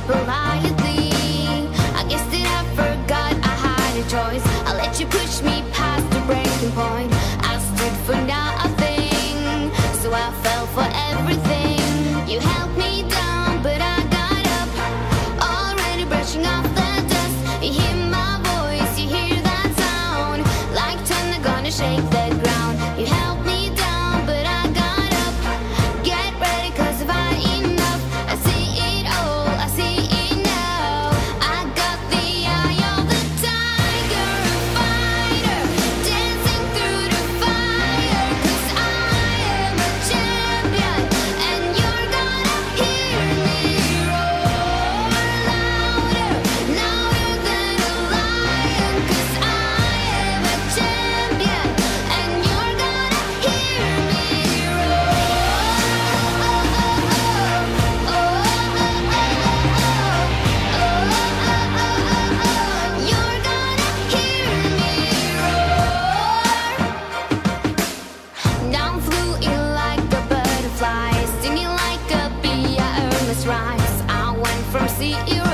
politely. I guess that I forgot I had a choice. I let you push me past the breaking point. I stood for nothing, so I fell for everything. You held me down, but I got up, already brushing off the dust. You hear my voice, you hear that sound, like thunder gonna shake the ground. You held me down, but I got up. Get ready, cause I've had enough. I see it all, I see it now. I got the eye of the tiger, a fighter, dancing through the fire. Cause I am a champion, and you're gonna hear me roar louder, louder than a lion. Cause I am a champion, and you're gonna hear me roar. You're gonna hear me roar. Down flew in like a butterfly, stinging like a bee. I earned this rise. I went from zero